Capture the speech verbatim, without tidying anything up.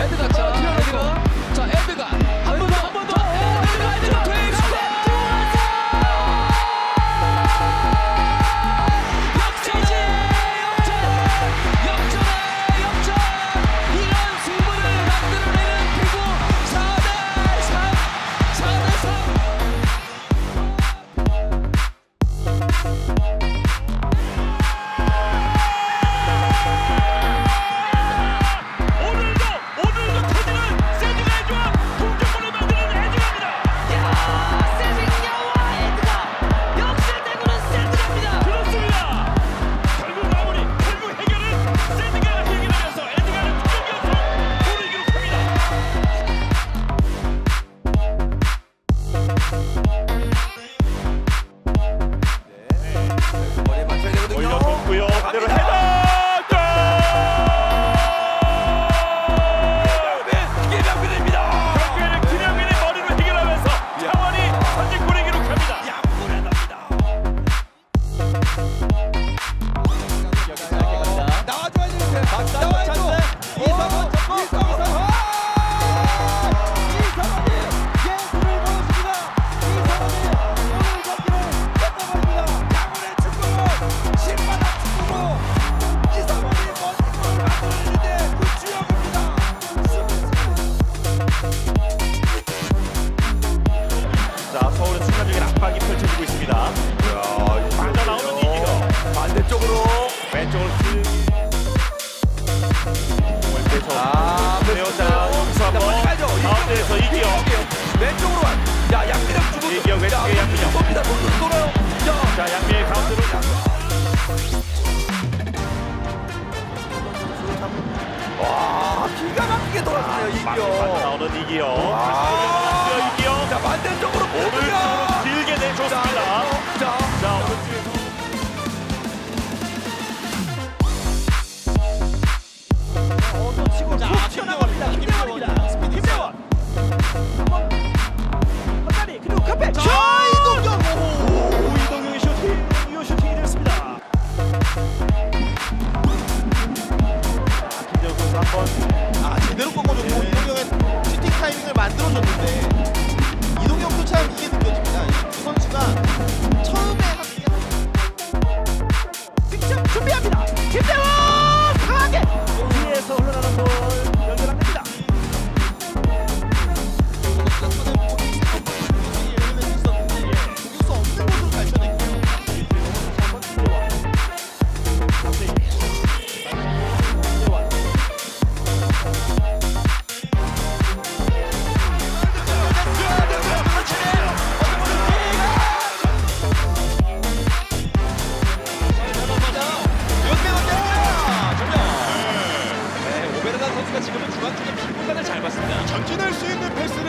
에드가 자 에드가 자 에드가 한 번 더 한 번 더 에드가 에드가 퇴스코 역전이지 역전 역전의 역전 이런 승부를 만들어내는 피구 사 대 삼 사 대 삼. 서울은 순간적인 압박이 펼쳐지고 있습니다. 빠져나오는 이기요. 반대쪽으로 왼쪽으로 쓱. 왼쪽에서 아, 배우자 여기서 한번 가운데에서 이기요. 왼쪽으로 야 양민혁 주고 이기요 왼쪽에 양민혁. 쏩니다. 돌고 돌아요. 자 양민혁 가운데로. 와 기가 막히게 돌아가네요 이기요. 빠져나오는 이기요. 아, 이기요. 자 반대쪽으로 오른쪽으로 길게 내줬습니다. 자, 자 오른쪽에서. 어, 치고 자 튀어나갑니다. 김대원입니다. 스피드 김대원. 한다리 그리고 카페. 자 이동경. 오 이동경의 슈팅. 이 슈팅이 됐습니다. 김대원 선수 한번. 아 제대로 꺾어줬고 이동경의 슈팅 타이밍을 만들어줬는데 이동경도 참 이게 느껴집니다. 이 두 선수가 처음에 하기에 직접 준비합니다. 김대원 강하게 뒤에서 흘러나는 볼 연결 안 됩니다. 공격수 없는 곳으로 잘 쳐냈고요. 오베르난 선수가 지금은 중앙 쪽에 빈 공간을 잘 봤습니다. 전진할 수 있는 패스